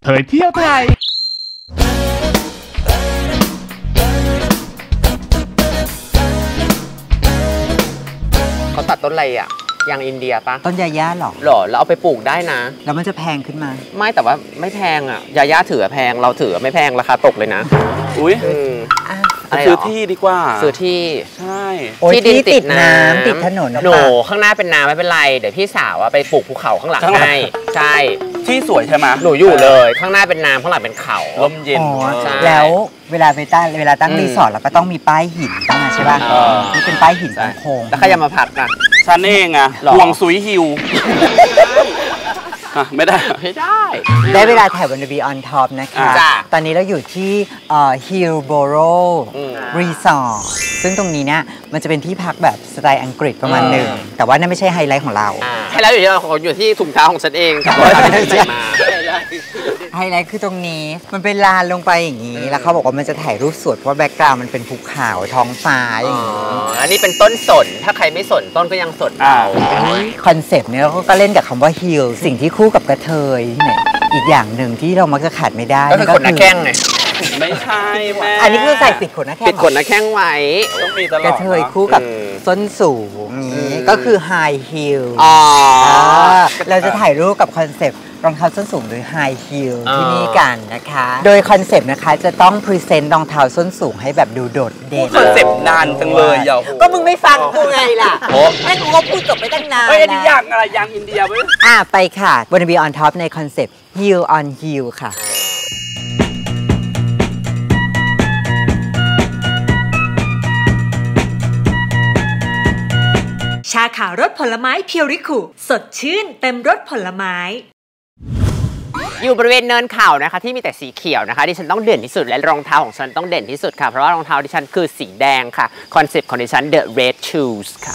เผยเที่ยวไทยเขาตัดต้นอะไรอ่ะยางอินเดียปะต้นยาย่าหรอแล้วเอาไปปลูกได้นะแล้วมันจะแพงขึ้นมาไม่แต่ว่าไม่แพงอ่ะยาย่าถือแพงเราถือไม่แพงราคาตกเลยนะอุ้ยซื้อที่ดีกว่าซื้อที่ใช่ที่ดินติดน้ำติดถนนหนูข้างหน้าเป็นน้ำไม่เป็นไรเดี๋ยวพี่สาวไปปลูกภูเขาข้างหลังให้ใช่ที่สวยใช่ไหมหนูอยู่เลยข้างหน้าเป็นน้ำข้างหลังเป็นเขาลมเย็นแล้วเวลาตั้งรีสอร์ทเราก็ต้องมีป้ายหินตั้งมาใช่ป่ะนี่เป็นป้ายหินโค้งแล้วใครจะมาพักอ่ะฉันเองอ่ะห่วงซุยฮิวไม่ได้ได้เวลาถ่ายบน Be on Top นะคะตอนนี้เราอยู่ที่Hillborough Resort ซึ่งตรงนี้เนี่ยมันจะเป็นที่พักแบบสไตล์อังกฤษประมาณหนึ่งแต่ว่านั่นไม่ใช่ไฮไลท์ของเราไฮไลท์อยู่ที่ถุงเท้าของฉันเองไฮไลท์คือตรงนี้มันเป็นลานลงไปอย่างนี้แล้วเขาบอกว่ามันจะถ่ายรูปสวยเพราะแบ็กกราวด์มันเป็นภูเขาท้องฟ้าอย่างนี้อันนี้เป็นต้นสนถ้าใครไม่สนต้นก็ยังสนคอนเซปต์เนี่ยเขาก็เล่นกับคำว่า Hill สิ่งที่คู่กับกระเทยเนี่ยอีกอย่างหนึ่งที่เรามักจะขาดไม่ได้ก็คือขนหน้าแข้งไงไม่ใช่แม่อันนี้คือใส่ปิดขนหน้าแข้งปิดขนหน้าแข้งไว้ต้องมีตลอดกระเทยคู่กับส้นสูงนี้ก็คือ High Heel เราจะถ่ายรูปกับคอนเซปต์รองเท้าส้นสูงหรือ High Heel ที่นี่กันนะคะโดยคอนเซปต์นะคะจะต้องพรีเซนต์รองเท้าส้นสูงให้แบบดูโดดเด่นคอนเซปต์นานจังเลยเยาก็มึงไม่ฟังกูไงล่ะแม่กูก็พูดจบไปตั้งนานเฮ้ยอันนี้ยางอะไรยางอินเดียเว้ยไปค่ะบน Be on Top ในคอนเซปต์ Heel on Heel ค่ะชาขาวรสผลไม้เพียวริคุสดชื่นเต็มรสผลไม้อยู่บริเวณเนินเขานะคะที่มีแต่สีเขียวนะคะดิฉันต้องเด่นที่สุดและรองเท้าของฉันต้องเด่นที่สุดค่ะเพราะว่ารองเท้าดิฉันคือสีแดงค่ะคอนเซปต์ของดิฉัน The Red Shoes ค่ะ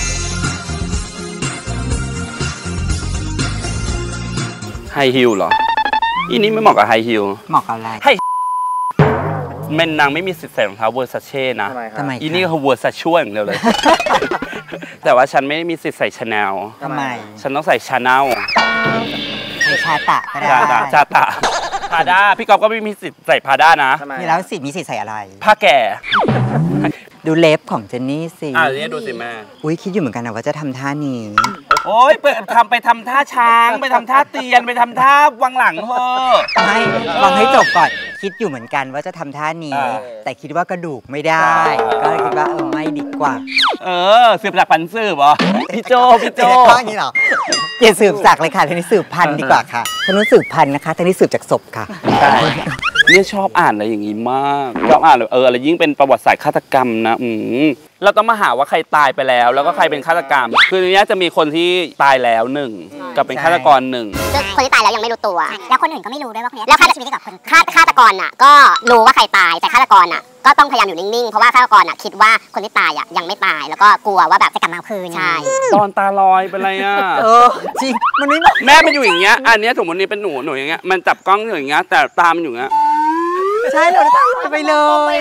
ไฮฮิลเหรออีนี่ไม่เหมาะกับไฮฮิลเหมาะกับอะไรแม่นางไม่มีสิทธิ์ใส่รองเท้าเวอร์ซาเช่นะทำไมอีนี่คือเวอร์ซาช่วยอย่างเดียวเลยแต่ว่าฉันไม่มีสิทธิ์ใส่ชาแนลทำไมฉันต้องใส่ชาแนลใส่ชาตะก็ได้ชาตะพาด้าพี่ก๊อฟก็ไม่มีสิทธิ์ใส่พาด้านะมีแล้วสิทธิ์มีสิทธิ์ใส่อะไรผ้าแก่ดูเล็บของเจนนี่สินี่ดูสิแม่อุ้ยคิดอยู่เหมือนกันนะว่าจะทำท่านี้โอ้ยไปทำท่าช้างไปทำท่าเตียนไปทำท่าวังหลังเถอะไม่ฟังให้จบก่อนคิดอยู่เหมือนกันว่าจะทำท่านี้แต่คิดว่ากระดูกไม่ได้ก็เลยคิดว่าไม่ดีกว่าสืบจากพันสืบเหรอพี่โจท่านี้เหรออย่าสืบจากเลยค่ะทีนี้สืบพันธุ์ดีกว่าค่ะท่านนู้นสืบพันธุ์นะคะท่านนี้สืบจากศพค่ะเนี่ยชอบอ่านอะไรอย่างงี้มากชอบอ่านอะไรยิ่งเป็นประวัติศาสตร์ฆาตกรรมนะเราต้องมาหาว่าใครตายไปแล้วแล้วก็ใครเป็นฆาตกรรมคือในนี้จะมีคนที่ตายแล้วหนึ่งกับเป็นฆาตกรหนึ่งคนที่ตายแล้วยังไม่รู้ตัวแล้วคนอื่นก็ไม่รู้ด้วยว่าคนนี้แล้วฆาตชีวิตกับคนฆาตกรน่ะก็รู้ว่าใครตายแต่ฆาตกรน่ะก็ต้องพยายามอยู่นิ่งๆเพราะว่าฆาตกรน่ะคิดว่าคนที่ตายยังไม่ตายแล้วก็กลัวว่าแบบจะกลับมาคืนใช่ตอนตาลอยเป็นไรอ่ะจริงมันไม่แม่มันอยู่อย่างเงี้ยอันนี้สมมตินี่เป็นหนูอย่างเงี้ยมันจับกล้องอย่างเงี้ยแต่ตามันอยู่เงี้ยใช่เราตั้งไปเลย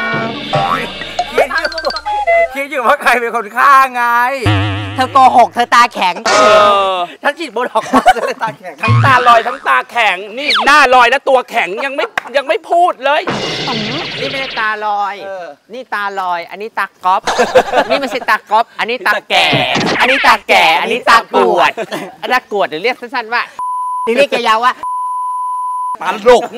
คิดอยู่ว่าใครเป็นคนฆ่าไงเธอโกหกเธอตาแข็งฉันฉีดโบท็อกซ์เลยตาแข็งทั้งตาลอยทั้งตาแข็งนี่หน้าลอยและตัวแข็งยังไม่พูดเลยนี่ไม่ได้ตาลอยนี่ตาลอยอันนี้ตาก๊อฟนี่ไม่ใช่ตาก๊อฟอันนี้ตาแก่อันนี้ตาแก่อันนี้ตากวดตากวดหรือเรียกสั้นๆว่าเรียกยาวว่าตาลุก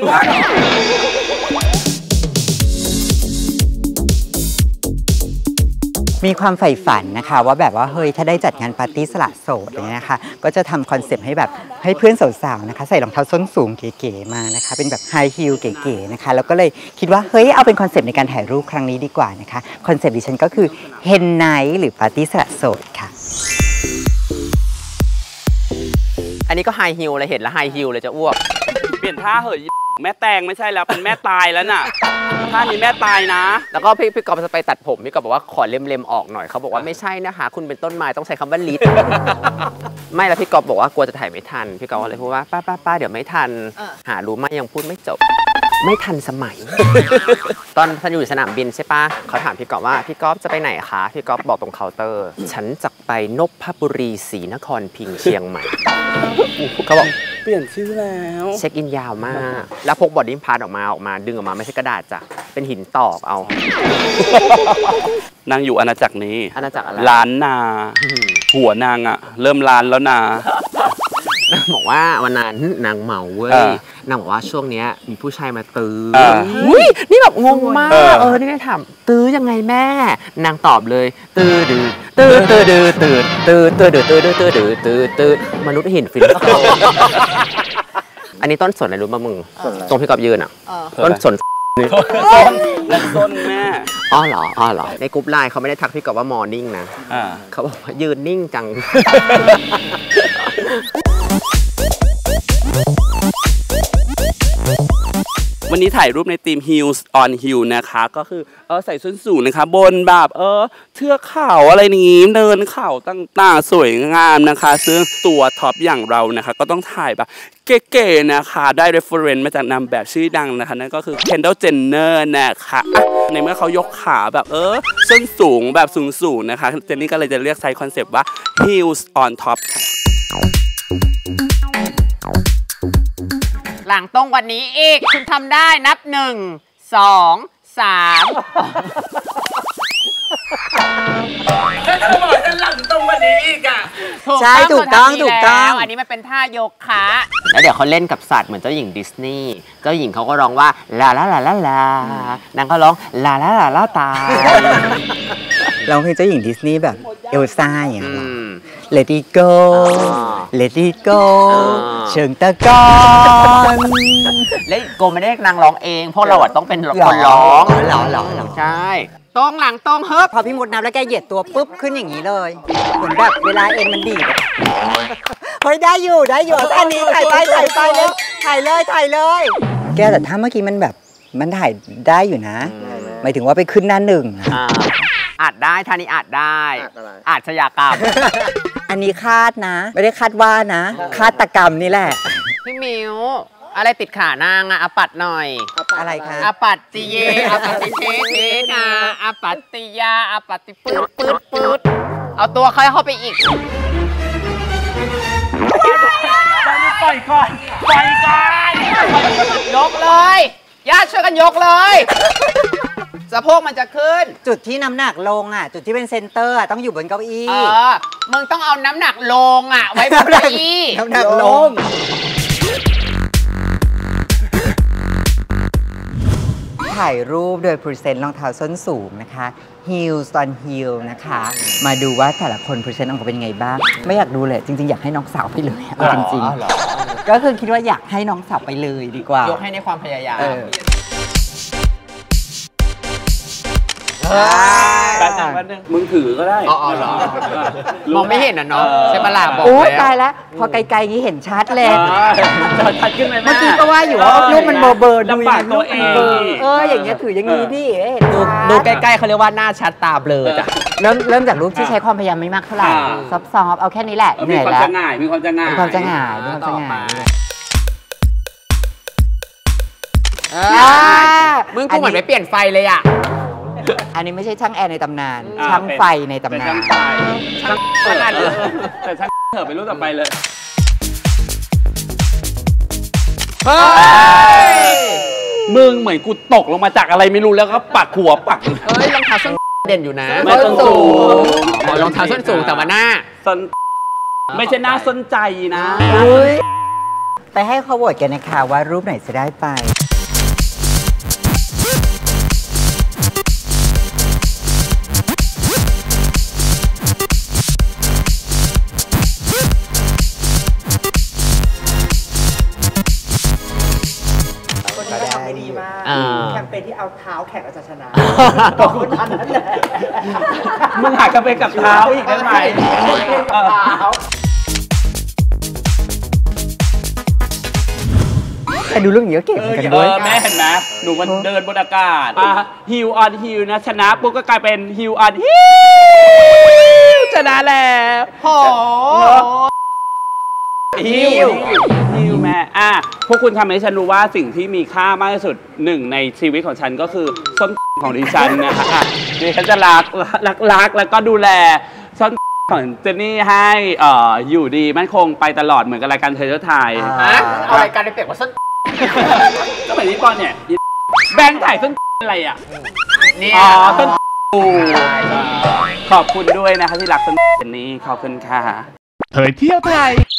มีความใฝ่ฝันนะคะว่าแบบว่าเฮ้ยถ้าได้จัดงานปาร์ตี้สละโสดอย่างนี้นะคะก็จะทำคอนเซปต์ให้แบบให้เพื่อนสาวๆนะคะใส่รองเท้าส้นสูงเก๋ๆมานะคะเป็นแบบไฮฮีลเก๋ๆนะคะแล้วก็เลยคิดว่าเฮ้ยเอาเป็นคอนเซปต์ในการถ่ายรูปครั้งนี้ดีกว่านะคะคอนเซปต์ดิฉันก็คือเฮนไนท์หรือปาร์ตี้สละโสดค่ะอันนี้ก็ไฮฮิลเลยเห็นแล้วไฮฮิลเลยจะอ้วกเปลี่ยนท่าเหยแม่แตงไม่ใช่แล้วเป็นแม่ตายแล้วน่ะท่านี้แม่ตายนะแล้วก็พี่กอล์ฟจะไปตัดผมพี่กอล์ฟบอกว่าขอเล็มๆออกหน่อยเขาบอกว่าไม่ใช่นะคะคุณเป็นต้นไม้ต้องใช้คำว่าลิตไม่แล้วพี่กอล์ฟบอกว่ากลัวจะถ่ายไม่ทันพี่กอล์ฟเลยพูดว่าป้าเดี๋ยวไม่ทันหารู้ไหมยังพูดไม่จบไม่ทันสมัยตอนท่านอยู่สนามบินใช่ปะเขาถามพี่กอล์ฟว่าพี่กอล์ฟจะไปไหนคะพี่กอล์ฟบอกตรงเคาน์เตอร์ฉันจะไปนพบุรีศรีนครพิงค์เชียงใหม่เขาบอกเปลี่ยนชื่อแล้วเช็คอินยาวมาก แล้วพกบอดดิ้งพาร์ทออกมาดึงออกมาไม่ใช่กระดาษจ้ะเป็นหินตอกเอานางอยู่อาณาจักรนี้อาณาจักรอะไรล้านนา หัวนางอะเริ่มล้านแล้วนาบอกว่าวันนั้นนางเมาเว้ยเออนางบอกว่าช่วงเนี้ยมีผู้ชายมาตื้ออุ้ยนี่แบบงงมาก นี่ได้ถามตื้อยังไงแม่ นางตอบเลย ตื้อดื้อตื้อตื้อดื้อตื้อตื้อตื้อดื้อตื้อดื้อตื้อดื้อตื้อตื้อมนุษย์หินฟิลิปปินส์อันนี้ต้นสนอะไรรู้ป่ะมึงตรงพี่กอบยืนอ่ะต้นสนและส้นแม่อ๋อเหรอในกรุ๊ปไลน์เขาไม่ได้ทักพี่กอบว่ามอร์นิ่งนะ เขาบอกว่ายืนนิ่งจังวันนี้ถ่ายรูปในทีม Heels on Hill นะคะก็คือใส่ส้นสูงนะคะบนแบบเทือกเขาอะไรนี้เดินเขาต่างๆสวยงามนะคะซึ่งตัวท็อปอย่างเรานะคะก็ต้องถ่ายแบบเก๋ๆนะคะได้ reference มาจากนางแบบชื่อดังนะคะนั่นก็คือ Kendall Jenner นะคะในเมื่อเขายกขาแบบส้นสูงแบบสูงๆนะคะเจนนี่ก็เลยจะเรียกใช้คอนเซปต์ว่า Heels on Top ค่ะหลังตรงกว่านี้อีกคุณทำได้นับ1 2 3 จะบอกจะหลังตรงกว่านี้อีกอ่ะใช่ถูกต้องอันนี้มันเป็นท่าโยคะแล้วเดี๋ยวเขาเล่นกับสัตว์เหมือนเจ้าหญิงดิสนีย์เจ้าหญิงเขาก็ร้องว่าลาลาลาลาลานางก็ร้องลาลาลาลาตาร้องเพลงเจ้าหญิงดิสนีย์แบบเอลซ่าอย่างเงี้ย Let it go Let it go เชิงตะกอนและโกไม่ได้นางร้องเองเพราะเราต้องเป็นคนร้องหรอใช่ตรงหลังตรงเฮิบพอพี่มดนับแล้วแกเหยียดตัวปุ๊บขึ้นอย่างนี้เลยเหมือนแบบเวลาเอ็นมันดีดเฮ้ยได้อยู่อันนี้ถ่ายไปเลยถ่ายเลยแกแต่ถ้าเมื่อกี้มันแบบมันถ่ายได้อยู่นะหมายถึงว่าไปขึ้นหน้าหนึ่งอาจได้ท่านี้อาจได้อาชญากรรมอันนี้คาดนะไม่ได้คาดว่านะฆาตกรรมนี่แหละพี่มิวอะไรติดขานางอะอปัดหน่อยอะไรคะอปัตติเยอปัตติเชเทนาอปัตติยาอปัตติปืดเอาตัวเข้าไปอีกปล่อยก่อนยกเลยญาติช่วยกันยกเลยสะโพกมันจะขึ้นจุดที่น้ำหนักลงอ่ะจุดที่เป็นเซนเตอร์ต้องอยู่บนเก้าอี้มึงต้องเอาน้ำหนักลงอ่ะไว้บนเก้าอี้น้ำหนักลงถ่ายรูปโดยพรีเซนต์รองเท้าส้นสูงนะคะ Heels on Hill นะคะมาดูว่าแต่ละคนพรีเซนต์ออกมาเป็นไงบ้างไม่อยากดูเลยจริงๆอยากให้น้องสาวไปเลยจริงๆก็คือคิดว่าอยากให้น้องสาวไปเลยดีกว่ายกให้ในความพยายามมึงถือก็ได้เหรอมองไม่เห็นอ่ะเนาะใช่ปะล่ะบอกแล้วตายแล้วพอไกลๆนี้เห็นชัดเลยชัดขึ้นเลยเมื่อกี้ก็ว่าอยู่ว่ารูปมันเบอร์ดูอย่างตัวเองอย่างเงี้ยถืออย่างนี้ดิดูใกล้ๆเขาเรียกว่าหน้าชัดตาเบลอจ้ะเริ่มจากรูปที่ใช้ความพยายามไม่มากเท่าไหร่ซอฟต์เอาแค่นี้แหละเหนื่อยแล้วมีความจะง่ายมึงกูเหมือนไปเปลี่ยนไฟเลยอ่ะอันนี้ไม่ใช่ช่างแอร์ในตำนานช่างไฟในตำนานช่างแต่ช่างเถอะไปรู้ต่อไปเลยมึงเหมือนกูตกลงมาจากอะไรไม่รู้แล้วก็ปักหัวปักรองเท้าส้นเด่นอยู่นะส้นสูงรองเท้าส้นสูงแต่ว่าหน้าส้นไม่ใช่หน้าส้นใจนะไปให้เขาโหวตกันนะคะว่ารูปไหนจะได้ไปแคมเปญที่เอาเท้าแข่งแล้วจะชนะตัวคนนั้นแหละมึงหาแคมเปญกับเท้าอีกได้ไหมแต่ดูเรื่องนี้ก็เก่งเหมือนกันด้วยแม่เห็นไหมหนูมันเดินบนอากาศฮิวออนฮิวนะชนะปุ๊บก็กลายเป็นฮิวออนฮิวชนะแล้วโหฮิวแม่พวกคุณทำให้ฉันรู้ว่าสิ่งที่มีค่ามากที่สุดหนึ่งในชีวิตของฉันก็คือส้นของดิฉันนะคะดิฉันจะรักแล้วก็ดูแลส้นของเจนนี่ให้อยู่ดีมั่นคงไปตลอดเหมือนกับรายการเธอเจ้าไทยเอารายการไปเปรียบว่าส้นก็เหมือนนี้ปอนเนี่ยแบงค์ถ่ายส้นอะไรอ่ะเนี่ยอ๋อส้นขอบคุณด้วยนะคะที่รักส้นเจนนี่ขอบคุณค่ะเผยเที่ยวไทย